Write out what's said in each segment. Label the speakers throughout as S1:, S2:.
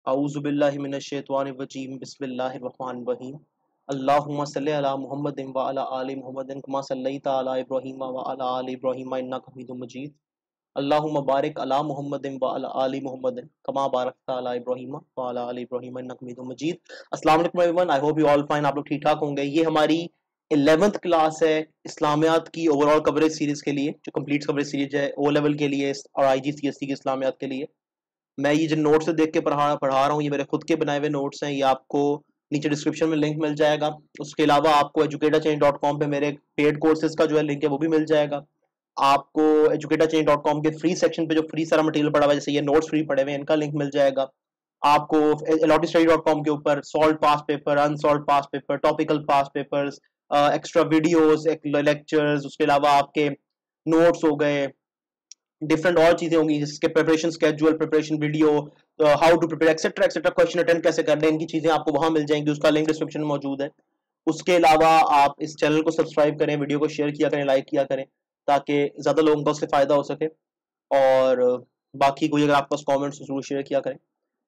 S1: अऊज़ु बिल्लाहि मिनश शैतानिर रजीम बिस्मिल्लाहिर रहमानिर रहीम अल्लाहुम्मा सल्लि अला मुहम्मदिन व अला आलि मुहम्मदिन कमा सल्लैता अला इब्राहीम व अला आलि इब्राहीम इन्नका हमीदुम मजीद अल्लाहुम्मा बारिक अला मुहम्मदिन व अला आलि मुहम्मदिन कमा बारकता अला इब्राहीम व अला आलि इब्राहीम इन्नका हमीदुम मजीद। अस्सलाम वालेकुम everyone, I hope you all fine, आप लोग ठीक ठाक होंगे। ये हमारी 11th क्लास है इस्लामियात की ओवरऑल कवरेज सीरीज के लिए, जो कंप्लीट कवरेज सीरीज है ओ लेवल के लिए और IGCSE की इस्लामियात के लिए। मैं ये जो नोट्स देख के पढ़ा रहा हूँ, ये मेरे खुद के बनाए हुए नोट्स हैं। ये आपको नीचे डिस्क्रिप्शन में लिंक मिल जाएगा। उसके अलावा आपको educatorchange.com पे मेरे पेड कोर्सेज का जो है लिंक है वो भी मिल जाएगा। आपको educatorchange.com के फ्री सेक्शन पे जो फ्री सारा मटेरियल पड़ा हुआ है, जैसे ये नोट्स फ्री पड़े हुए हैं, इनका लिंक मिल जाएगा। आपको AYLOTI के ऊपर solved past paper, unsolved past paper, topical past papers, extra videos, lectures, उसके अलावा आपके नोट्स हो गए, डिफरेंट और चीजें होंगी जिसके preparation schedule, preparation video, how to prepare etcetera etcetera, question attend कैसे करने, इनकी चीजें आपको वहां मिल जाएंगी। उसका लिंक डिस्क्रिप्शन में मौजूद है। उसके अलावा आप इस चैनल को सब्सक्राइब करें, वीडियो को शेयर किया करें, लाइक किया करें, ताकि ज्यादा लोगों को उससे फायदा हो सके। और बाकी कोई अगर आपके पास कॉमेंट्स जरूर शेयर किया करें।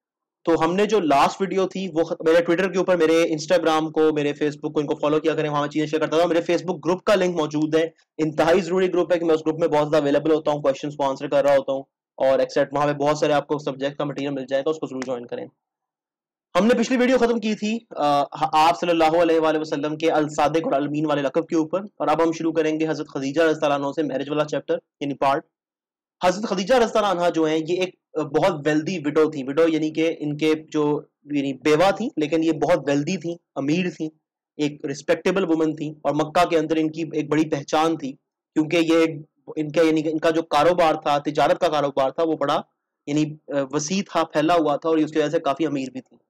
S1: तो हमने जो लास्ट वीडियो थी वो मेरे ट्विटर के ऊपर, मेरे इंस्टाग्राम को, मेरे फेसबुक को, इनको फॉलो किया करें, वहां चीजें शेयर करता था। मेरे फेसबुक ग्रुप का लिंक मौजूद है। इंतहाई जरूरी ग्रुप है कि मैं उस ग्रुप में बहुत ज्यादा अवेलेबल होता हूँ, क्वेश्चन को आंसर कर रहा होता हूँ और एक्सेट वहां पे बहुत सारे आपको सब्जेक्ट का मटेरियल मिल जाएगा, उसको जरूर ज्वाइन करें। हमने पिछली वीडियो खत्म की थी आप सल्लल्लाहु अलैहि वसल्लम के अल सादिक और अल अमीन वाले लक़ब के ऊपर, और अब हम शुरू करेंगे हजरत खदीजा रज़ियल्लाहु अन्हा से मैरिज वाला चैप्टर यानी पार्ट। हजरत खदीजा रज़ियल्लाहु अन्हा जो है ये एक बहुत वेल्दी विडो थी। विडो यानी कि इनके जो यानी बेवा थी, लेकिन ये बहुत वेल्दी थी, अमीर थी, एक रिस्पेक्टेबल वुमन थी, और मक्का के अंदर इनकी एक बड़ी पहचान थी, क्योंकि ये इनका यानी इनका जो कारोबार था, तिजारत का कारोबार था, वो बड़ा यानी वसी था, फैला हुआ था, और उसकी वजह से काफी अमीर भी थी।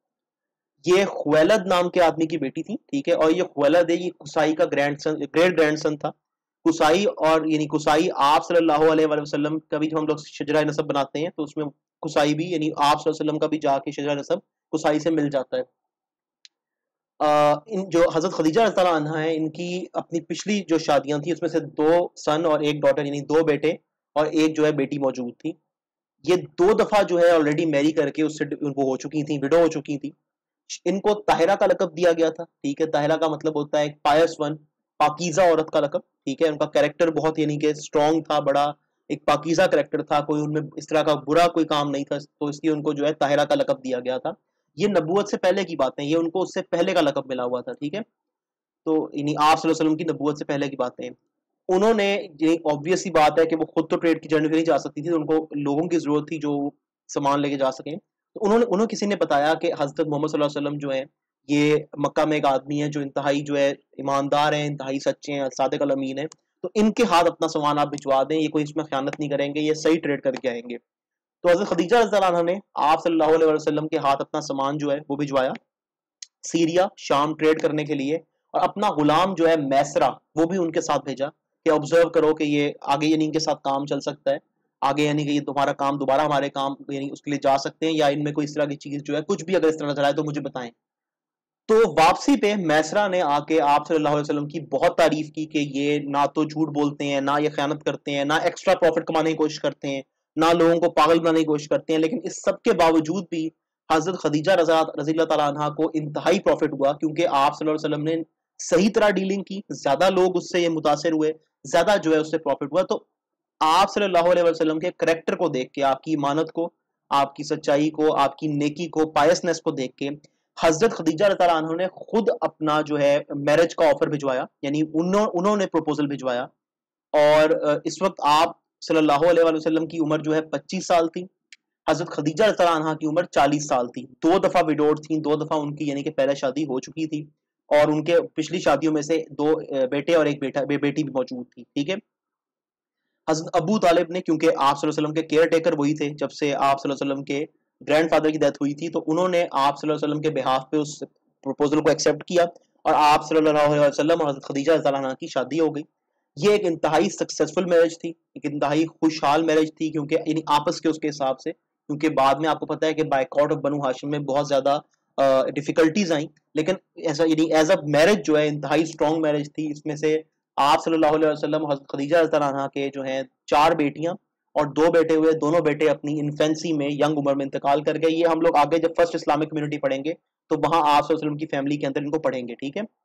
S1: ये ख्वेलद नाम के आदमी की बेटी थी, ठीक है। और ये ख्वेलद है, ये कुसाई का ग्रेट ग्रैंडसन था। कुसाई और यानी कुसाई आप सल्लल्लाहु अलैहि वसल्लम का भी, जो हम लोग शजरा नसब बनाते हैं तो उसमें कुसाई भी यानी आप सल्लल्लाहु अलैहि वसल्लम का भी जाके शजरा नसब कुसाई से मिल जाता है। इन जो हजरत खदीजा रज़ियल्लाहु अन्हा है, इनकी अपनी पिछली जो शादियां थी उसमें से 2 सन और 1 डॉटर यानी 2 बेटे और एक जो है बेटी मौजूद थी। ये 2 दफा जो है ऑलरेडी मैरी करके उससे उनको हो चुकी थी, विडो हो चुकी थी। इनको ताहिरा का लकब दिया गया था, ठीक है। ताहिरा का मतलब होता है पायस वन, पाकीज़ा औरत का लकब, ठीक है। उनका कैरेक्टर बहुत यानी कि स्ट्रॉन्ग था, बड़ा एक पाकीज़ा कैरेक्टर था, कोई उनमें इस तरह का बुरा कोई काम नहीं था, तो इसलिए उनको जो है ताहिरा का लकब दिया गया था। ये नबूवत से पहले की बात है, ये उनको उससे पहले का लकब मिला हुआ था, ठीक है। तो यानी आप सल्लल्लाहु अलैहि वसल्लम की नबूवत से पहले की बातें हैं। उन्होंने, ये ऑब्वियस सी बात है कि वो खुद तो ट्रेड की जर्नी पे नहीं जा सकती थी, तो उनको लोगों की जरूरत थी जो सामान लेके जा सकें। तो उन्होंने किसी ने बताया कि हजरत मोहम्मद सल्लल्लाहु अलैहि वसल्लम जो है ये मक्का में एक आदमी है जो इंतहाई जो है ईमानदार है, इंतहाई सच्चे हैं, सादिक अल अमीन है, तो इनके हाथ अपना सामान आप भिजवा दें, ये कोई इसमें खयानत नहीं करेंगे, ये सही ट्रेड करके आएंगे। तो हजरत खदीजा रज़ियल्लाहु अन्हा ने आप सल्लल्लाहु अलैहि वसल्लम के हाथ अपना सामान जो है वो भिजवाया सीरिया, शाम ट्रेड करने के लिए, और अपना गुलाम जो है मैसरा वो भी उनके साथ भेजा कि ऑब्जर्व करो कि ये आगे यानी इनके साथ काम चल सकता है, आगे यानी कि ये तुम्हारा काम दोबारा हमारे काम यानी उसके लिए जा सकते हैं, या इनमें कोई इस तरह की चीज जो है कुछ भी अगर इस तरह नजर आए तो मुझे बताएं। तो वापसी पे मैसरा ने आके आप सल्लल्लाहु अलैहि वसल्लम की बहुत तारीफ की कि ये ना तो झूठ बोलते हैं, ना ये खयानत करते हैं, ना एक्स्ट्रा प्रॉफिट कमाने की कोशिश करते हैं, ना लोगों को पागल बनाने की कोशिश करते हैं। लेकिन इस सब के बावजूद भी हजरत खदीजा रज़ियल्लाहु ताला अन्हा को इंतहाई प्रॉफिट हुआ, क्योंकि आप सल्लल्लाहु अलैहि वसल्लम ने सही तरह डीलिंग की, ज्यादा लोग उससे ये मुतासिर हुए, ज्यादा जो है उससे प्रॉफिट हुआ। तो आप सल्लल्लाहु अलैहि वसल्लम के करैक्टर को देख के, आपकी ईमानत को, आपकी सच्चाई को, आपकी नेकी को, पायसनेस को देख के हजरत खदीजा रज़ियल्लाहु अन्हा ने खुद अपना जो है मैरिज का ऑफर भिजवाया, यानी उन्होंने प्रपोजल भिजवाया। और इस वक्त आप सल्लल्लाहु अलैहि वसल्लम की उम्र जो है 25 साल थी, हजरत खदीजा रज़ियल्लाहु अन्हा की उम्र 40 साल थी। 2 दफा विडोड थी, 2 दफा उनकी यानी कि पहले शादी हो चुकी थी, और उनके पिछली शादियों में से 2 बेटे और एक बेटी भी मौजूद थी, ठीक है। हजरत अबू तालिब ने, क्योंकि आप सल्लल्लाहु अलैहि वसल्लम के केयर टेकर वही थे जब से आप सल्लल्लाहु अलैहि वसल्लम के ग्रैंडफादर की डेथ हुई थी, तो उन्होंने आप सल्लल्लाहु अलैहि वसल्लम के बिहाफ पे उस प्रपोजल को एक्सेप्ट किया, और आप सल्लल्लाहु अलैहि वसल्लम और हजरत खदीजा रज़ियल्लाहु अन्हा की शादी हो गई। ये एक इंतहाई सक्सेसफुल मैरिज थी, एक इंतहाई खुशहाल मैरिज थी, क्योंकि यानी आपस के उसके हिसाब से, क्योंकि बाद में आपको पता है कि बायकॉट ऑफ बनु हाशिम में बहुत ज्यादा डिफिकल्टीज आई, लेकिन ऐसा यानी एज अ मैरिज जो है इंतहाई स्ट्रॉन्ग मैरिज थी। इसमें से आप सल्लल्लाहु अलैहि वसल्लम हज़रत खदीजा रज़ियल्लाहु अन्हा के जो हैं 4 बेटियां اور 2 بیٹے ہوئے, दोनों बेटे अपनी इन्फेंसी में यंग उम्र में इंतकाल कर गए. ये हम लोग आगे जब फर्स्ट इस्लामिक कम्युनिटी पढ़ेंगे तो वहां आप सल्लल्लाहु अलैहि वसल्लम की फैमिली के अंदर इनको पढ़ेंगे. ठीक है.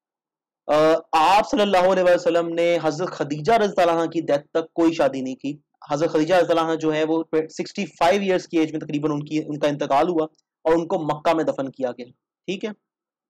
S1: आप सल्लल्लाहु अलैहि वसल्लम ने हजरत खदीजा रज़ियल्लाहु अन्हा की डेथ तक कोई शादी नहीं की. हजरत खदीजा रज़ियल्लाहु अन्हा जो है वो 65 ईयर्स की एज में तकरीबन उनका इंतकाल हुआ और उनको मक्का में दफन किया गया. ठीक है.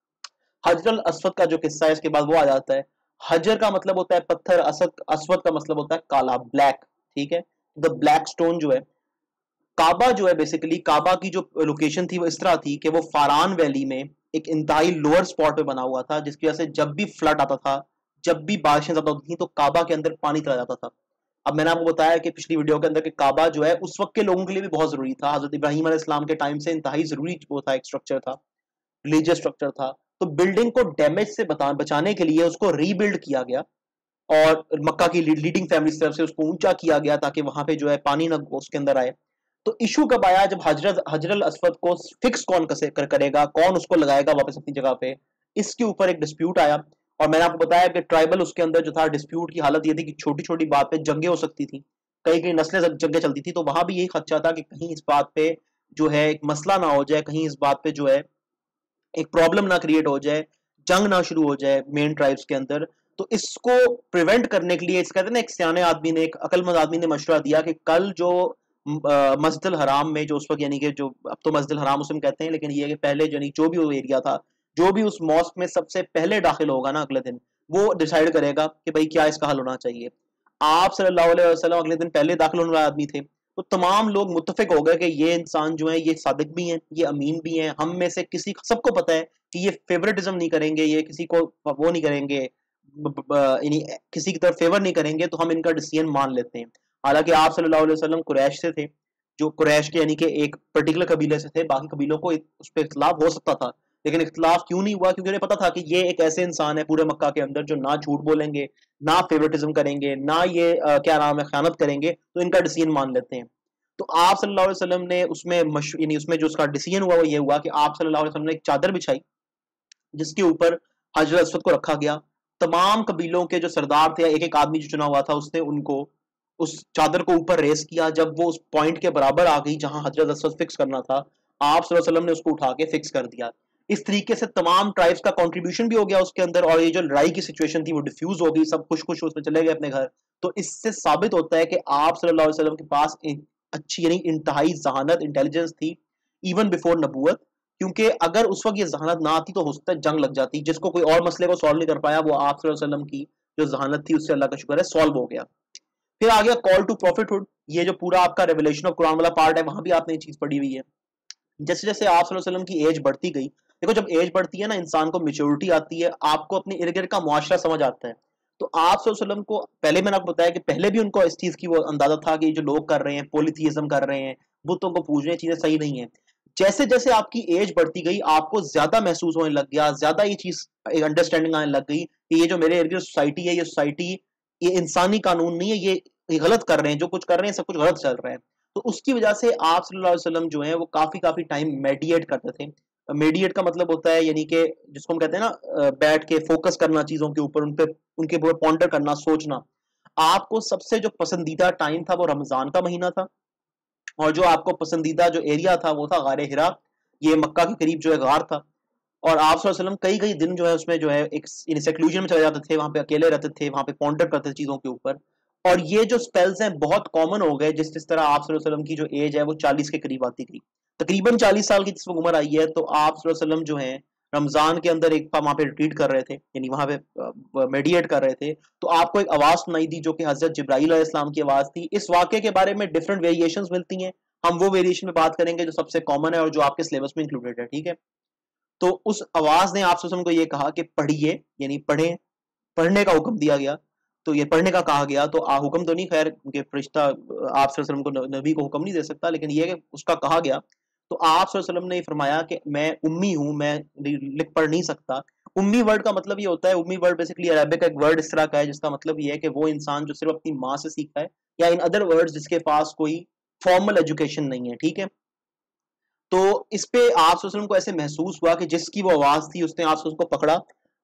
S1: हजर अस्वद का जो किस्सा है इसके बाद वो आ जाता है. हजर का मतलब होता है पत्थर, अस्वद का मतलब होता है काला, ब्लैक. ठीक है. द ब्लैक स्टोन जो है, काबा जो है बेसिकली काबा की जो लोकेशन थी वो इस तरह थी कि वो फारान वैली में एक इंतहाई लोअर स्पॉट पे बना हुआ था, जिसकी वजह से जब भी फ्लड आता था, जब भी बारिशें ज्यादा होती थी तो काबा के अंदर पानी चला जाता था. अब मैंने आपको बताया कि पिछली वीडियो के अंदर कि काबा जो है उस वक्त के लोगों के लिए भी बहुत जरूरी था. हजरत इब्राहिम अलैहिस्सलाम के टाइम से इंतहाई जरूरी वो था, एक स्ट्रक्चर था, रिलीजियस स्ट्रक्चर था. तो बिल्डिंग को डैमेज से बचाने के लिए उसको रीबिल्ड किया गया और मक्का की लीडिंग फैमिली की तरफ से उसको ऊंचा किया गया ताकि वहां पे जो है पानी ना उसके अंदर आए. तो इशू कब आया, जब हजरल अस्वद को फिक्स कौन करेगा, कौन उसको लगाएगा वापस अपनी जगह पे, इसके ऊपर एक डिस्प्यूट आया. और मैंने आपको बताया कि ट्राइबल उसके अंदर जो था डिस्प्यूट की हालत ये थी कि छोटी छोटी बात पे जंगे हो सकती थी, कई कई नस्लें जंगे चलती थी. तो वहां भी यही खदशा था कि कहीं इस बात पे जो है एक मसला ना हो जाए, कहीं इस बात पे जो है एक प्रॉब्लम ना क्रिएट हो जाए, जंग ना शुरू हो जाए मेन ट्राइब्स के अंदर. तो इसको प्रिवेंट करने के लिए कहते हैं ना, एक सियाने आदमी ने, एक अक्लमंद आदमी ने मशवरा दिया कि कल जो मस्जिद हराम में जो उस वक्त, यानी कि जो अब तो मस्जिद हराम उसमें कहते हैं, लेकिन ये कि पहले यानी जो भी वो एरिया था, जो भी उस मॉस्क में सबसे पहले दाखिल होगा ना अगले दिन, वो डिसाइड करेगा कि भाई क्या इसका हल होना चाहिए. आप सल्लल्लाहु अलैहि वसल्लम अगले दिन पहले दाखिल होने वाले आदमी थे. तो तमाम लोग मुत्तफिक हो गए कि ये इंसान जो है ये सादिक भी हैं, ये अमीन भी हैं, हम में से किसी, सबको पता है कि ये फेवरेटिज्म नहीं करेंगे, ये किसी को वो नहीं करेंगे, यानी किसी की तरफ फेवर नहीं करेंगे, तो हम इनका डिसीजन मान लेते हैं. हालांकि आप सल्लल्लाहु अलैहि वसल्लम कुरैश से थे, जो कुरैश के यानी कि एक पर्टिकुलर कबीले से थे, बाकी कबीलों को उस पर इख्तलाफ हो सकता था, लेकिन इख्तलाफ क्यों नहीं हुआ, क्योंकि उन्हें पता था कि ये एक ऐसे इंसान है पूरे मक्का के अंदर जो ना झूठ बोलेंगे, ना फेवरेटिज्म करेंगे, ना ये क्या नाम है खयानत करेंगे, तो इनका डिसीजन मान लेते हैं. तो आप सल्लल्लाहु अलैहि वसल्लम ने उसमें यानी उसमें जो उसका डिसीजन हुआ वो ये हुआ कि आप सल्लल्लाहु अलैहि वसल्लम ने एक चादर बिछाई जिसके ऊपर हजरत अस्वद को रखा गया. तमाम कबीलों के जो सरदार थे, एक एक आदमी जो चुना हुआ था, उसने उनको उस चादर को ऊपर रेस किया. जब वो उस पॉइंट के बराबर आ गई जहां हजरत अस्वद फिक्स करना था, आप सल्लल्लाहु अलैहि वसल्लम ने उसको उठा के फिक्स कर दिया. इस तरीके से तमाम ट्राइब्स का कंट्रीब्यूशन भी हो गया उसके अंदर, और ये जो लड़ाई की सिचुएशन थी वो डिफ्यूज हो गई, सब खुश खुश उसमें चले गए अपने घर. तो इससे साबित होता है कि आप सल्लल्लाहु अलैहि वसल्लम के पास एक अच्छी यानी इंतहाई जहानत, इंटेलिजेंस थी इवन बिफोर नबूवत. क्योंकि अगर उस वक्त ये जहानत ना आती तो हो सकता है जंग लग जाती. जिसको कोई और मसले को सॉल्व नहीं कर पाया, वो आप सल्लल्लाहु अलैहि वसल्लम की जो जहानत थी उससे अल्लाह का शुक्र है सॉल्व हो गया. फिर आ गया कॉल टू प्रॉफिटहुड. ये जो पूरा आपका रेवलेशन ऑफ कुरान वाला पार्ट है, वहां भी आपने ये चीज पढ़ी हुई है. जैसे जैसे आप सल्लल्लाहु अलैहि वसल्लम की एज बढ़ती गई, देखो जब एज बढ़ती है ना, इंसान को मेच्योरिटी आती है, आपको अपने इर्द गिर्द का मुआशरा समझ आता है. तो आप सल्लल्लाहु अलैहि वसल्लम को पहले मैंने आपको बताया कि पहले भी उनको इस चीज की वो अंदाजा था कि जो लोग कर रहे हैं, पॉलीथीइज्म कर रहे हैं, बुतों को पूज रहे हैं, चीजें सही नहीं है. जैसे जैसे आपकी एज बढ़ती गई, आपको ज्यादा महसूस होने लग गया, ज्यादा ये चीज अंडरस्टैंडिंग आने लग गई कि ये जो मेरे इर्द गिर्द सोसाइटी है, ये सोसाइटी ये इंसानी कानून नहीं है, ये गलत कर रहे हैं, जो कुछ कर रहे हैं सब कुछ गलत चल रहा है. तो उसकी वजह से आप सल्लल्लाहु अलैहि वसल्लम जो है वो काफी काफी टाइम मेडिएट करते थे. मेडिएट का मतलब होता है यानी कि जिसको हम कहते हैं ना, बैठ के फोकस करना चीजों के ऊपर, उनके ऊपर पॉन्डर करना, सोचना. आपको सबसे जो पसंदीदा टाइम था वो रमजान का महीना था, और जो आपको पसंदीदा जो एरिया था वो था गारे हिरा. ये मक्का के करीब जो है गार था, और आप सल्लल्लाहु अलैहि वसल्लम कई कई दिन जो है उसमें जो है एक सेक्लूजन में चले जाते थे, वहां पे अकेले रहते थे, वहां पे पॉन्डर करते थे चीजों के ऊपर. और ये जो स्पेल्स हैं बहुत कॉमन हो गए, जिस जिस तरह आप सल्लल्लाहु अलैहि वसल्लम की जो एज है वो 40 के करीब आती गई, तकरीबन 40 साल की जिस उम्र आई है. तो आप सल्लल्लाहु अलैहि वसल्लम जो है रमजान के अंदर एक वहां पे रिट्रीट कर रहे थे, यानी वहां पे मेडिएट कर रहे थे. तो आपको एक आवाज सुनाई दी जो कि हजरत जिब्राइल अलैहिस्सलाम की आवाज थी. इस वाक्य के बारे में डिफरेंट वेरिएशंस मिलती हैं, हम वो वेरिएशन में बात करेंगे जो सबसे कॉमन है और जो आपके सिलेबस में इंक्लूडेड है. ठीक है. तो उस आवाज ने आप सल्लल्लाहु अलैहि वसल्लम को ये कहा कि पढ़िए, यानी पढ़ें, पढ़ने का हुक्म दिया गया. तो ये पढ़ने का कहा गया. तो हुक्म तो नहीं, खैर क्योंकि फरिश्ता आप सल्लल्लाहु अलैहि वसल्लम को नबी को हुक्म नहीं दे सकता, लेकिन ये कि उसका कहा गया. तो आप सल्लल्लाहु अलैहि वसल्लम ने फरमाया कि मैं उम्मी हूं, मैं लिख पढ़ नहीं सकता. उम्मी वर्ड का मतलब ये होता है, उम्मी वर्ड बेसिकली अरबिक का एक वर्ड इस तरह का है जिसका मतलब ये है कि वो इंसान जो सिर्फ अपनी माँ से सीखा है, या इन अदर वर्ड्स जिसके पास कोई फॉर्मल एजुकेशन नहीं है. ठीक है. तो इस पे आप सल्लल्लाहु अलैहि वसल्लम को ऐसे महसूस हुआ कि जिसकी वो आवाज थी उसने आप को पकड़ा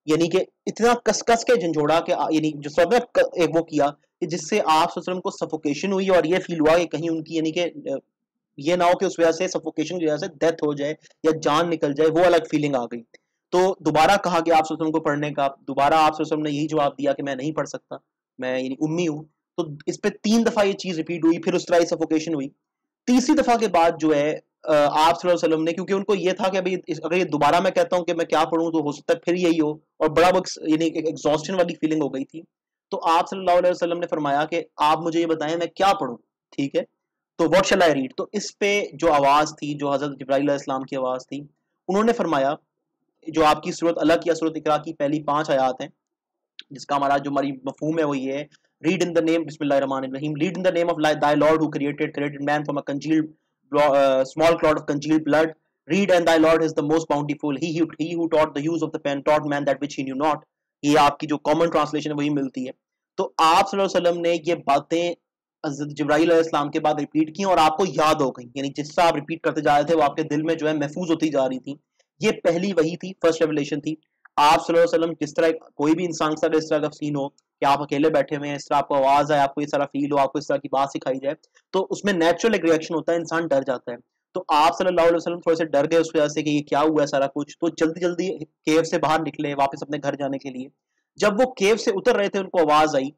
S1: यानी कि इतना कस कस के झंझोड़ा कि यानी जो सब एक वो किया कि जिससे आप वसल्लम को सफोकेशन हुई और ये फील हुआ कि कहीं उनकी यानी कि ये ना हो कि उस वजह से सफोकेशन की वजह से डेथ हो जाए या जान निकल जाए, वो अलग फीलिंग आ गई। तो दोबारा कहा गया आप वसल्लम को पढ़ने का, दोबारा आप वसल्लम ने यही जवाब दिया कि मैं नहीं पढ़ सकता, मैं यानी उम्मी हूँ। तो इस पे 3 दफा ये चीज रिपीट हुई, फिर उस तरह सफोकेशन हुई। तीसरी दफा के बाद जो है आप सल्लल्लाहु अलैहि वसल्लम ने, क्योंकि उनको ये था कि अभी अगर ये दोबारा मैं कहता हूँ कि मैं क्या पढ़ूं तो हो सकता है फिर यही हो, और बड़ा वो यानी एग्जॉस्शन वाली फीलिंग हो गई थी। तो आप सल्लल्लाहु अलैहि वसल्लम ने फरमाया कि आप मुझे ये बताएं मैं क्या पढ़ूं, ठीक है, तो व्हाट शैल आई रीड। तो इस पे जो आवाज थी, जो हजरत जिब्राइल अलैहिस्सलाम की आवाज थी, उन्होंने फरमाया जो आपकी सूरत अलग या सूरत इकरा की पहली 5 आयात हैं, जिसका हमारी मफहूम है वो ये है, रीड इन द नेम बिस्मिल्लाहिर्रहमानिर्रहीम, read in the name of thy lord who created man from a congealed small clot of congealed blood, read and thy lord is the most bountiful, he who taught the use of the pen taught man that which he knew not। ये आपकी जो common translation है वही मिलती है। तो आप सल्लल्लाहु अलैहि वसल्लम ने ये बातें हज़रत जिब्राईल अलैहिस्सलाम के बाद रिपीट की और आपको याद हो गई, यानी जिससे आप रिपीट करते जा रहे थे वो आपके दिल में जो है महफूज होती जा रही थी। ये पहली वही थी, फर्स्ट रेवलेशन थी। आप सल्लल्लाहु अलैहि वसल्लम जिस तरह कोई भी इंसान के साथ इस तरह का सीन हो कि आप अकेले बैठे हुए हैं, इस तरह आपको आवाज आए, आपको इस तरह फील हो, आपको इस तरह की बात सिखाई जाए, तो उसमें नेचुरल एक रिएक्शन होता है, इंसान डर जाता है। तो आप सल्लल्लाहु अलैहि वसल्लम थोड़े से डर गए उस वजह से कि ये क्या हुआ है सारा कुछ, तो जल्दी जल्दी केव से बाहर निकले वापस अपने घर जाने के लिए। जब वो केव से उतर रहे थे उनको आवाज आई,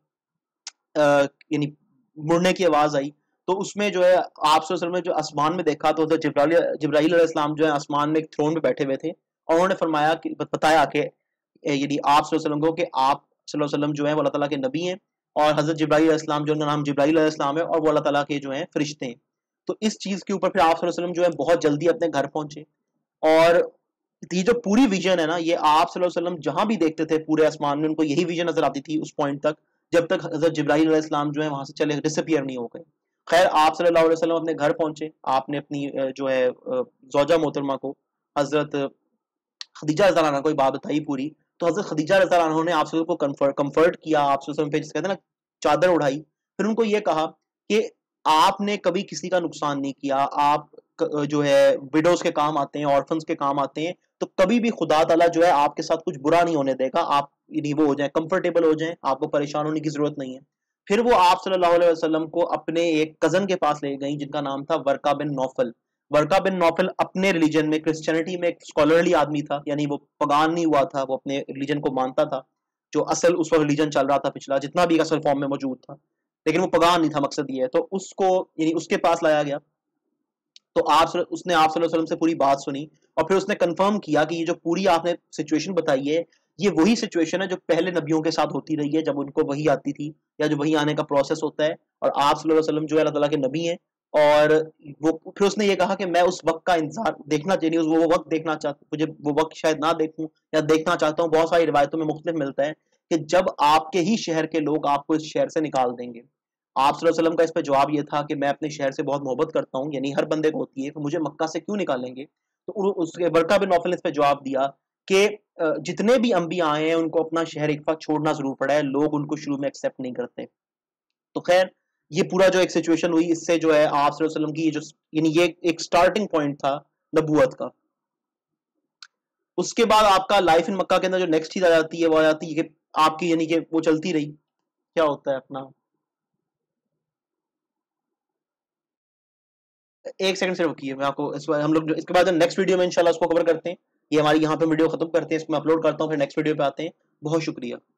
S1: यानी मुड़ने की आवाज आई। तो उसमें जो है आप सल्लल्लाहु अलैहि वसल्लम ने जो आसमान में देखा तो जिब्राईल अलैहिस्सलाम जो है आसमान में एक थ्रोन पे बैठे हुए थे, और उन्होंने फरमाया कि बताया कि यानी आप सल्लल्लाहु अलैहि वसल्लम को कि आप सल्लल्लाहु अलैहि वसल्लम जो है वो अल्लाह ताला के नबी हैं, और हजरत जिब्राईल अलैहिस्सलाम जो उनका नाम जिब्राईल अलैहिस्सलाम है और वो अल्लाह ताला के जो है फरिश्ते हैं। तो इस चीज के ऊपर फिर आप सल्लल्लाहु अलैहि वसल्लम जो है बहुत जल्दी अपने घर पहुंचे। और ये जो पूरी विजन है ना, ये आप सल्लल्लाहु अलैहि वसल्लम जहां भी देखते थे पूरे आसमान में उनको यही विजन नजर आती थी उस पॉइंट तक, जब तक हजरत जिब्राईल अलैहिस्सलाम जो है वहां से चले डिसअपियर नहीं हो गए। खैर आप सल्लल्लाहु अलैहि वसल्लम अपने घर पहुंचे, आपने अपनी जो है ज़ौजा मोहतरमा को, हजरत खदीजा रज़ियल्लाहु अन्हा को बात बताई पूरी। तो हजरत खदीजा रज़ियल्लाहु अन्हा ने आप को कंफर्ट किया, आप पे जिसे कहते हैं ना चादर उड़ाई। फिर उनको ये कहा कि आपने कभी किसी का नुकसान नहीं किया, आप जो है विडोज के काम आते हैं, ऑर्फन्स के काम आते हैं, तो कभी भी खुदा ताला जो है आपके साथ कुछ बुरा नहीं होने देगा, आप वो हो जाए कंफर्टेबल हो जाए, आपको परेशान होने की जरूरत नहीं है। फिर वो आप सल्लल्लाहु अलैहि वसल्लम को अपने एक कजन के पास ले गई जिनका नाम था वर्का बिन नौफल। वर्का बिन नौफल अपने रिलीजन में, क्रिश्चियनिटी में एक स्कॉलरली आदमी था, यानी वो पगान नहीं हुआ था, वो अपने रिलीजन को मानता था, जो असल उस वक्त रिलीजन चल रहा था पिछला जितना भी असल फॉर्म में मौजूद था, लेकिन वो पगान नहीं था, मकसद ये है। तो उसको यानी उसके पास लाया गया। तो उसने आप सल्लल्लाहु अलैहि वसल्लम से पूरी बात सुनी, और फिर उसने कंफर्म किया कि ये जो पूरी आपने सिचुएशन बताई है, ये वही सिचुएशन है जो पहले नबियों के साथ होती रही है जब उनको वही आती थी, या जो वही आने का प्रोसेस होता है। और आप सल्लल्लाहु अलैहि वसल्लम जो है अल्लाह ताला के नबी हैं। और वो फिर उसने ये कहा कि मैं उस वक्त का इंतजार देखना चाहिए, वो वक्त देखना चाहता, मुझे वो वक्त शायद ना देखूं या देखना चाहता हूँ। बहुत सारी रिवायतों में मुख्तलिफ मिलता है कि जब आपके ही शहर के लोग आपको इस शहर से निकाल देंगे। आप सल्लल्लाहु अलैहि वसल्लम का इस पे जवाब ये था कि मैं अपने शहर से बहुत मोहब्बत करता हूँ, यानी हर बंदे को होती है, तो मुझे मक्का से क्यों निकालेंगे। तो उसके वर्का बिन नौफल ने इस पे जवाब दिया कि जितने भी अंबिया आए हैं उनको अपना शहर एक वक्त छोड़ना जरूर पड़ा है, लोग उनको शुरू में एक्सेप्ट नहीं करते। तो खैर ये पूरा जो एक सिचुएशन हुई, इससे जो है आप सल्लल्लाहु अलैहि वसल्लम की जो यानी ये एक स्टार्टिंग पॉइंट था नबूवत का। उसके बाद आपका लाइफ इन मक्का के अंदर जो नेक्स्ट चीज आ जाती है वो आ जाती है कि आपकी यानी कि वो चलती रही, क्या होता है अपना, एक सेकंड से रुकिए, मैं आपको इस बार हम लोग इसके बाद नेक्स्ट वीडियो में इंशाल्लाह उसको कवर करते हैं। ये हमारी यहाँ पे वीडियो खत्म करते हैं, इसको मैं अपलोड करता हूँ, फिर नेक्स्ट वीडियो पे आते हैं। बहुत शुक्रिया।